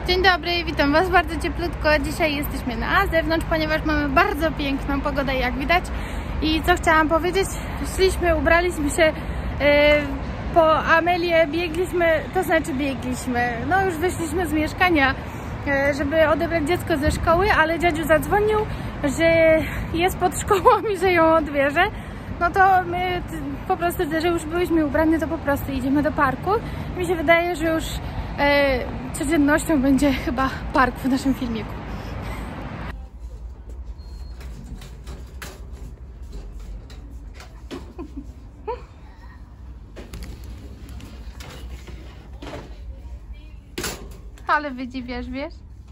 Dzień dobry, witam Was bardzo cieplutko. Dzisiaj jesteśmy na zewnątrz, ponieważ mamy bardzo piękną pogodę, jak widać. I co chciałam powiedzieć, ubraliśmy się po Amelię, biegliśmy, no już wyszliśmy z mieszkania, żeby odebrać dziecko ze szkoły, ale dziadziu zadzwonił, że jest pod szkołą i że ją odbierze. No to my po prostu, że już byliśmy ubrani, to po prostu idziemy do parku. Mi się wydaje, że już codziennością będzie chyba park w naszym filmiku. Ale wydziwiasz, wiesz?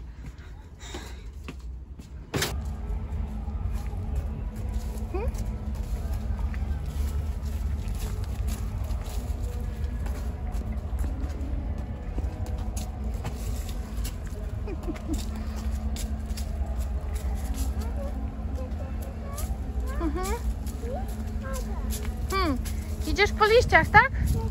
Idziesz po liściach, tak?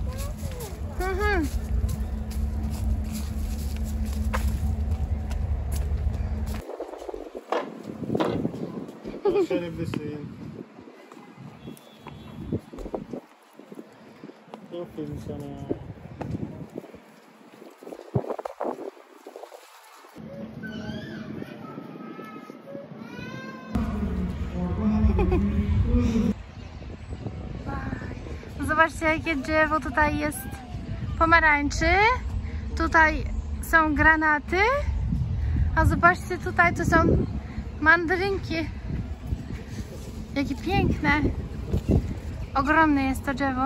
Zobaczcie, jakie drzewo tutaj jest pomarańczy. Tutaj są granaty. A zobaczcie, tutaj to są mandarynki. Jakie piękne. Ogromne jest to drzewo.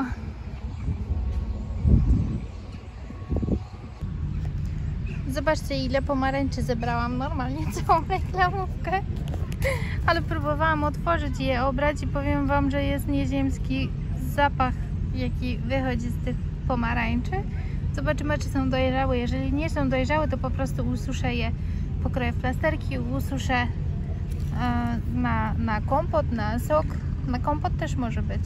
Zobaczcie, ile pomarańczy zebrałam. Normalnie całą reklamówkę. Ale próbowałam otworzyć i je obrać i powiem Wam, że jest nieziemski zapach, jaki wychodzi z tych pomarańczy. Zobaczymy, czy są dojrzałe. Jeżeli nie są dojrzałe, to po prostu ususzę je, pokroję w plasterki, ususzę na kompot, na sok. Na kompot też może być.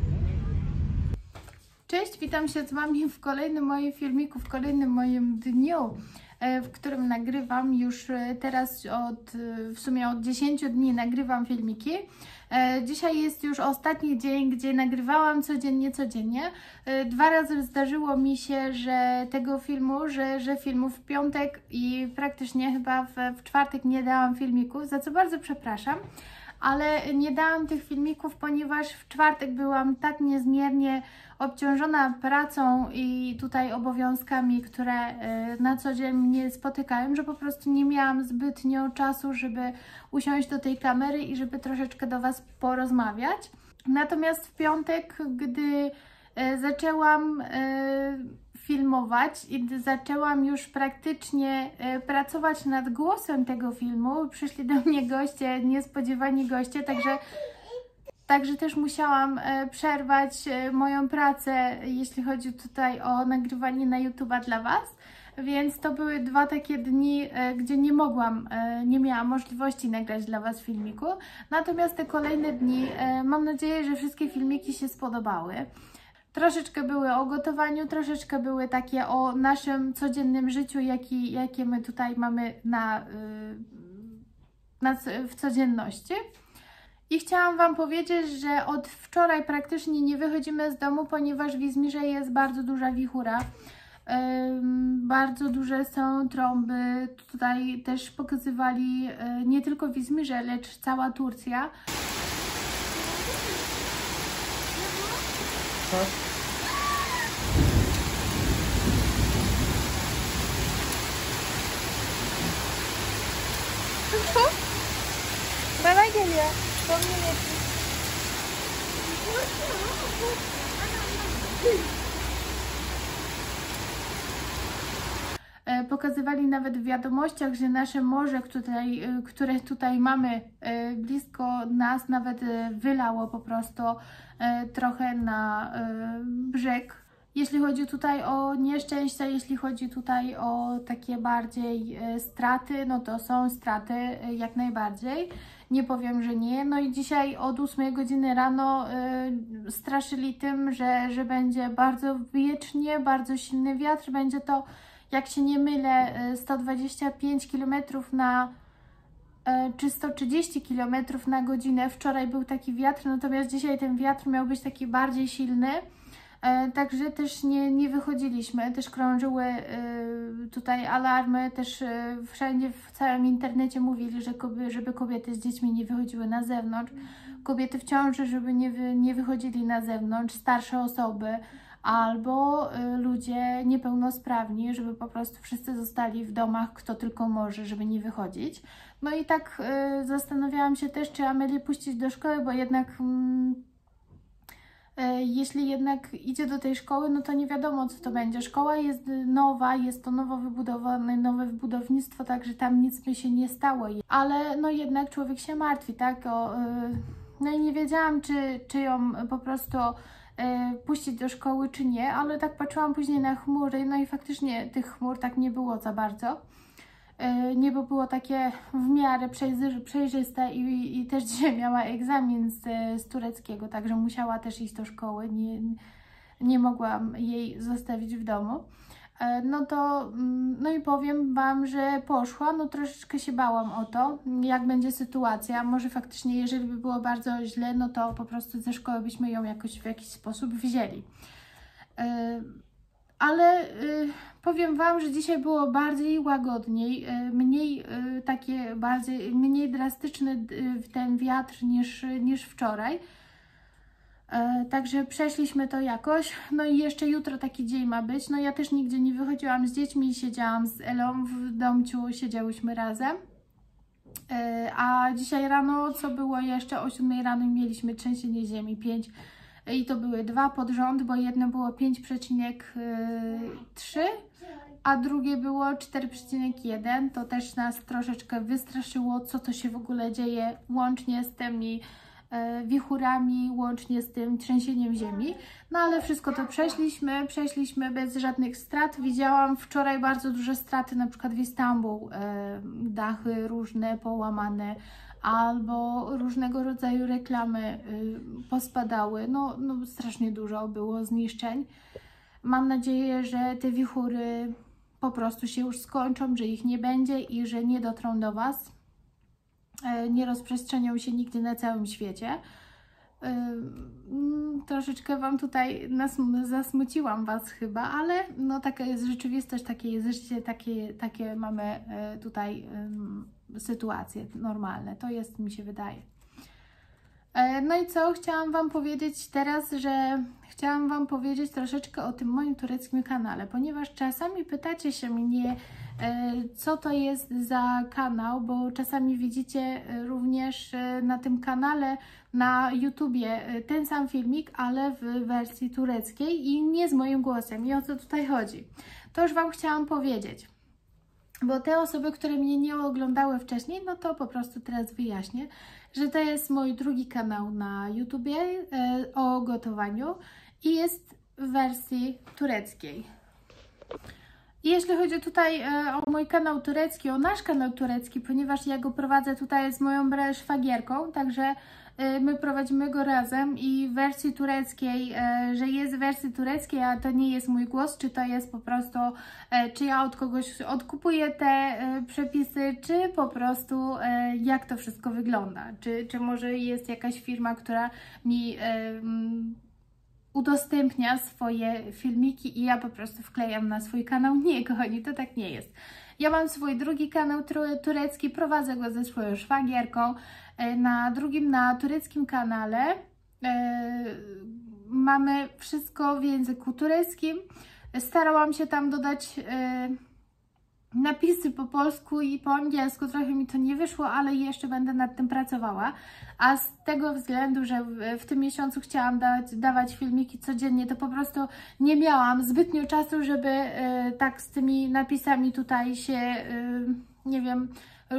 Cześć, witam się z Wami w kolejnym moim filmiku, w kolejnym moim dniu, w którym nagrywam już teraz w sumie od 10 dni nagrywam filmiki. Dzisiaj jest już ostatni dzień, gdzie nagrywałam codziennie. 2 razy zdarzyło mi się, że tego filmu, że filmu w piątek i praktycznie chyba w czwartek nie dałam filmików, za co bardzo przepraszam. Ale nie dałam tych filmików, ponieważ w czwartek byłam tak niezmiernie obciążona pracą i tutaj obowiązkami, które na co dzień mnie spotykają, że po prostu nie miałam zbytnio czasu, żeby usiąść do tej kamery i żeby troszeczkę do Was porozmawiać. Natomiast w piątek, gdy zaczęłam filmować i zaczęłam już praktycznie pracować nad głosem tego filmu, przyszli do mnie goście, niespodziewani goście, także też musiałam przerwać moją pracę, jeśli chodzi tutaj o nagrywanie na YouTube'a dla Was. Więc to były 2 takie dni, gdzie nie miałam możliwości nagrać dla Was filmiku. Natomiast te kolejne dni, mam nadzieję, że wszystkie filmiki się spodobały. Troszeczkę były o gotowaniu, troszeczkę były takie o naszym codziennym życiu, jakie my tutaj mamy w codzienności. I chciałam Wam powiedzieć, że od wczoraj praktycznie nie wychodzimy z domu, ponieważ w Izmirze jest bardzo duża wichura. Bardzo duże są trąby. Tutaj też pokazywali nie tylko w Izmirze, lecz cała Turcja. Bana geliyor. Pokazywali nawet w wiadomościach, że nasze morze, które tutaj mamy blisko nas, nawet wylało po prostu trochę na brzeg. Jeśli chodzi tutaj o nieszczęścia, jeśli chodzi tutaj o takie bardziej straty, no to są straty jak najbardziej. Nie powiem, że nie. No i dzisiaj od 8 godziny rano straszyli tym, że będzie bardzo wietrznie, bardzo silny wiatr. Będzie to jak się nie mylę, 125 km na czy 130 km na godzinę. Wczoraj był taki wiatr, natomiast dzisiaj ten wiatr miał być taki bardziej silny. Także też nie wychodziliśmy, też krążyły tutaj alarmy, też wszędzie w całym internecie mówili, żeby kobiety z dziećmi nie wychodziły na zewnątrz, kobiety w ciąży, żeby nie wychodzili na zewnątrz, starsze osoby albo ludzie niepełnosprawni, żeby po prostu wszyscy zostali w domach, kto tylko może, żeby nie wychodzić. No i tak zastanawiałam się też, czy Amelię puścić do szkoły, bo jednak jeśli jednak idzie do tej szkoły, no to nie wiadomo, co to będzie. Szkoła jest nowa, jest to nowo wybudowane, nowe wybudownictwo, także tam nic by się nie stało. Ale no jednak człowiek się martwi, tak? No i nie wiedziałam, czy ją po prostu puścić do szkoły, czy nie, ale tak patrzyłam później na chmury, no i faktycznie tych chmur tak nie było za bardzo. Niebo było takie w miarę przejrzyste i też dzisiaj miała egzamin z tureckiego, także musiała też iść do szkoły, nie mogłam jej zostawić w domu. No i powiem Wam, że poszła, no troszeczkę się bałam o to, jak będzie sytuacja, może faktycznie jeżeli by było bardzo źle, no to po prostu ze szkoły byśmy ją jakoś w jakiś sposób wzięli. Ale powiem Wam, że dzisiaj było bardziej łagodniej, mniej drastyczny ten wiatr niż wczoraj. Także przeszliśmy to jakoś. No i jeszcze jutro taki dzień ma być. No ja też nigdzie nie wychodziłam z dziećmi, siedziałam z Elą w domciu, siedziałyśmy razem. A dzisiaj rano, co było jeszcze o 7 rano, mieliśmy trzęsienie ziemi 5. I to były 2 pod rząd, bo jedno było 5,3, a drugie było 4,1. To też nas troszeczkę wystraszyło, co to się w ogóle dzieje, łącznie z tymi wichurami, łącznie z tym trzęsieniem ziemi. No ale wszystko to przeszliśmy bez żadnych strat. Widziałam wczoraj bardzo duże straty, na przykład w Istanbul, dachy różne połamane, albo różnego rodzaju reklamy pospadały. No strasznie dużo było zniszczeń. Mam nadzieję, że te wichury po prostu się już skończą, że ich nie będzie i że nie dotrą do Was. Nie rozprzestrzenią się nigdy na całym świecie. Troszeczkę Wam tutaj zasmuciłam Was chyba, ale no taka jest rzeczywistość, takie jest życie, takie mamy tutaj sytuacje normalne. To jest, mi się wydaje. No i co? Chciałam Wam powiedzieć teraz, że chciałam Wam powiedzieć troszeczkę o tym moim tureckim kanale, ponieważ czasami pytacie się mnie, co to jest za kanał, bo czasami widzicie również na tym kanale na YouTubie ten sam filmik, ale w wersji tureckiej i nie z moim głosem. I o co tutaj chodzi? To już Wam chciałam powiedzieć. Bo te osoby, które mnie nie oglądały wcześniej, no to po prostu teraz wyjaśnię, że to jest mój drugi kanał na YouTubie o gotowaniu i jest w wersji tureckiej. I jeśli chodzi tutaj o mój kanał turecki, o nasz kanał turecki, ponieważ ja go prowadzę tutaj z moją szwagierką, także my prowadzimy go razem i w wersji tureckiej, że jest w wersji tureckiej, a to nie jest mój głos, czy to jest po prostu, czy ja od kogoś odkupuję te przepisy, czy po prostu jak to wszystko wygląda, czy może jest jakaś firma, która mi udostępnia swoje filmiki i ja po prostu wklejam na swój kanał. Nie, kochani, to tak nie jest. Ja mam swój drugi kanał turecki, prowadzę go ze swoją szwagierką. Na tureckim kanale mamy wszystko w języku tureckim. Starałam się tam dodać napisy po polsku i po angielsku. Trochę mi to nie wyszło, ale jeszcze będę nad tym pracowała. A z tego względu, że w tym miesiącu chciałam dawać filmiki codziennie, to po prostu nie miałam zbytnio czasu, żeby tak z tymi napisami tutaj się, nie wiem,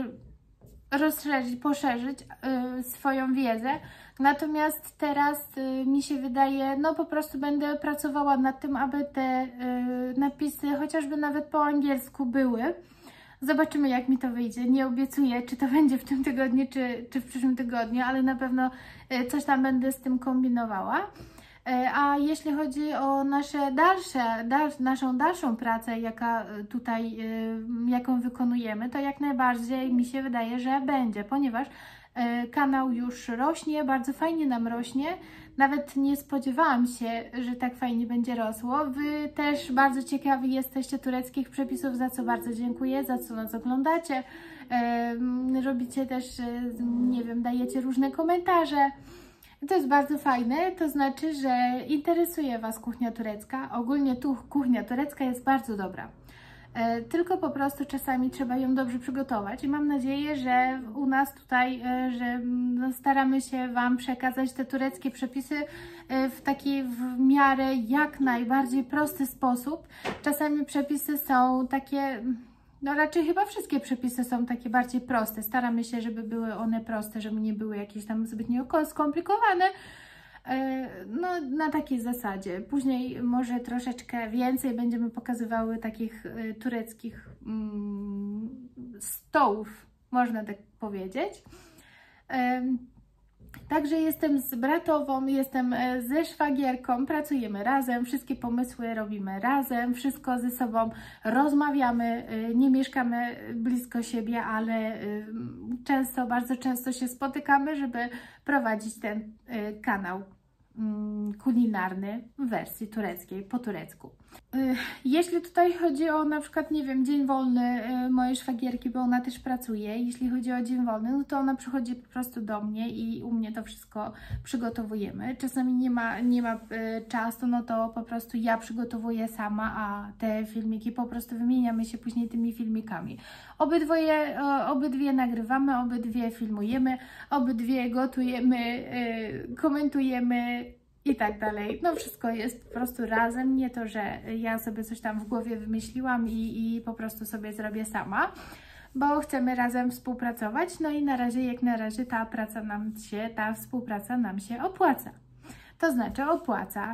poszerzyć swoją wiedzę. Natomiast teraz mi się wydaje, no po prostu będę pracowała nad tym, aby te napisy chociażby nawet po angielsku były. Zobaczymy, jak mi to wyjdzie. Nie obiecuję, czy to będzie w tym tygodniu, czy w przyszłym tygodniu, ale na pewno coś tam będę z tym kombinowała. A jeśli chodzi o nasze naszą dalszą pracę, jaką wykonujemy, to jak najbardziej mi się wydaje, że będzie, ponieważ kanał już rośnie, bardzo fajnie nam rośnie. Nawet nie spodziewałam się, że tak fajnie będzie rosło. Wy też bardzo ciekawi jesteście tureckich przepisów, za co bardzo dziękuję, za co nas oglądacie. Robicie też, nie wiem, dajecie różne komentarze. To jest bardzo fajne, to znaczy, że interesuje Was kuchnia turecka. Ogólnie tu kuchnia turecka jest bardzo dobra. Tylko po prostu czasami trzeba ją dobrze przygotować i mam nadzieję, że u nas tutaj, że staramy się Wam przekazać te tureckie przepisy w taki w miarę jak najbardziej prosty sposób. Czasami przepisy są takie, no raczej chyba wszystkie przepisy są takie bardziej proste. Staramy się, żeby były one proste, żeby nie były jakieś tam zbytnio skomplikowane. No, na takiej zasadzie. Później może troszeczkę więcej będziemy pokazywały takich tureckich stołów, można tak powiedzieć. Także jestem z bratową, jestem ze szwagierką, pracujemy razem, wszystkie pomysły robimy razem, wszystko ze sobą rozmawiamy, nie mieszkamy blisko siebie, ale bardzo często się spotykamy, żeby prowadzić ten kanał kulinarny w wersji tureckiej, po turecku. Jeśli tutaj chodzi o na przykład, nie wiem, dzień wolny mojej szwagierki, bo ona też pracuje, jeśli chodzi o dzień wolny, no to ona przychodzi po prostu do mnie i u mnie to wszystko przygotowujemy. Czasami nie ma czasu, no to po prostu ja przygotowuję sama, a te filmiki po prostu wymieniamy się później tymi filmikami. Obydwie nagrywamy, obydwie filmujemy, obydwie gotujemy, komentujemy i tak dalej. No wszystko jest po prostu razem, nie to, że ja sobie coś tam w głowie wymyśliłam i po prostu sobie zrobię sama, bo chcemy razem współpracować, no i jak na razie ta współpraca nam się opłaca. To znaczy opłaca.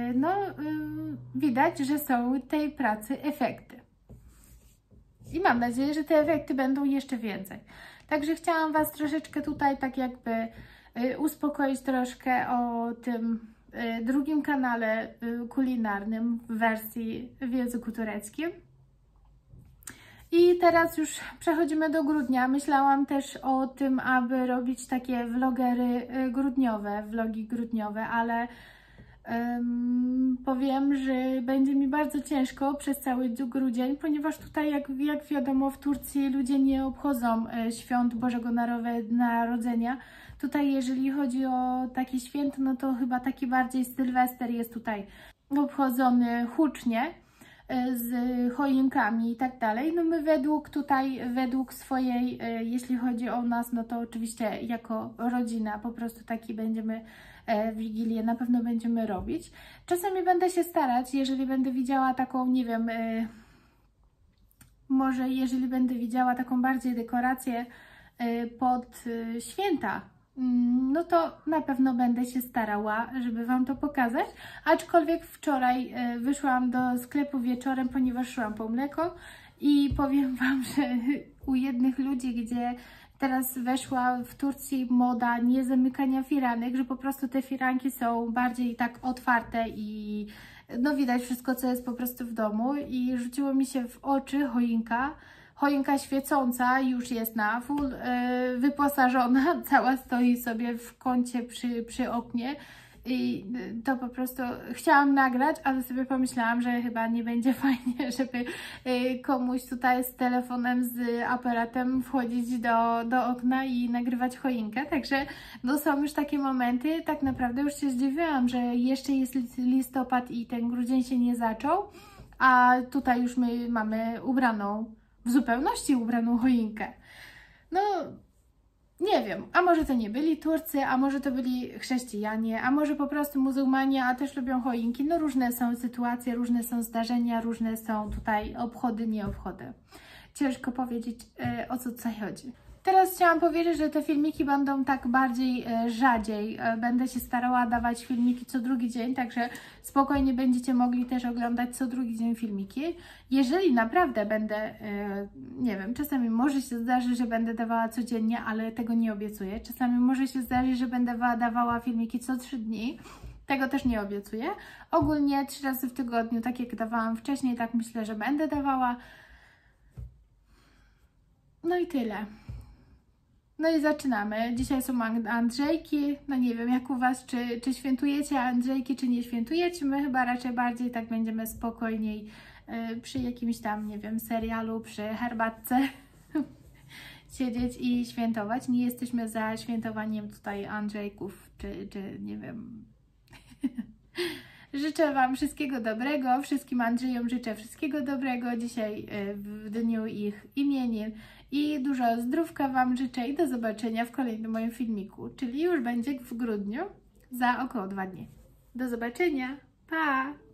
Widać, że są tej pracy efekty. I mam nadzieję, że te efekty będą jeszcze więcej. Także chciałam Was troszeczkę tutaj tak jakby uspokoić troszkę o tym drugim kanale kulinarnym w wersji w języku tureckim. I teraz już przechodzimy do grudnia. Myślałam też o tym, aby robić takie vlogi grudniowe, ale powiem, że będzie mi bardzo ciężko przez cały grudzień, ponieważ tutaj, jak wiadomo, w Turcji ludzie nie obchodzą świąt Bożego Narodzenia. Tutaj, jeżeli chodzi o takie święto, no to chyba taki bardziej Sylwester jest tutaj obchodzony hucznie, z choinkami i tak dalej. No my według swojej, jeśli chodzi o nas, no to oczywiście jako rodzina po prostu taki będziemy Wigilię na pewno będziemy robić. Czasami będę się starać, jeżeli będę widziała taką, nie wiem, może jeżeli będę widziała taką bardziej dekorację pod święta, no to na pewno będę się starała, żeby Wam to pokazać. Aczkolwiek wczoraj wyszłam do sklepu wieczorem, ponieważ szłam po mleko i powiem Wam, że u jednych ludzi, gdzie teraz weszła w Turcji moda nie zamykania firanek, że po prostu te firanki są bardziej tak otwarte i no widać wszystko, co jest po prostu w domu, i rzuciło mi się w oczy choinka. Choinka świecąca już jest na full wyposażona, cała stoi sobie w kącie przy oknie i to po prostu chciałam nagrać, ale sobie pomyślałam, że chyba nie będzie fajnie, żeby komuś tutaj z telefonem, z aparatem wchodzić do okna i nagrywać choinkę, także no są już takie momenty. Tak naprawdę już się zdziwiłam, że jeszcze jest listopad i ten grudzień się nie zaczął, a tutaj już my mamy w zupełności ubraną choinkę. No, nie wiem, a może to nie byli Turcy, a może to byli chrześcijanie, a może po prostu muzułmanie, a też lubią choinki. No różne są sytuacje, różne są zdarzenia, różne są tutaj obchody, nieobchody. Ciężko powiedzieć, o co tutaj chodzi. Teraz chciałam powiedzieć, że te filmiki będą tak bardziej rzadziej. Będę się starała dawać filmiki co drugi dzień, także spokojnie będziecie mogli też oglądać co drugi dzień filmiki. Jeżeli naprawdę będę, nie wiem, czasami może się zdarzy, że będę dawała codziennie, ale tego nie obiecuję. Czasami może się zdarzyć, że będę dawała filmiki co 3 dni. Tego też nie obiecuję. Ogólnie 3 razy w tygodniu, tak jak dawałam wcześniej, tak myślę, że będę dawała. No i tyle. No i zaczynamy. Dzisiaj są Andrzejki. No nie wiem jak u Was, czy świętujecie Andrzejki, czy nie świętujecie. My chyba raczej bardziej tak będziemy spokojniej przy jakimś tam, nie wiem, serialu, przy herbatce siedzieć i świętować. Nie jesteśmy za świętowaniem tutaj Andrzejków, czy nie wiem. Życzę Wam wszystkiego dobrego, wszystkim Andrzejom życzę wszystkiego dobrego dzisiaj w dniu ich imienin i dużo zdrówka Wam życzę i do zobaczenia w kolejnym moim filmiku, czyli już będzie w grudniu za około 2 dni. Do zobaczenia, pa!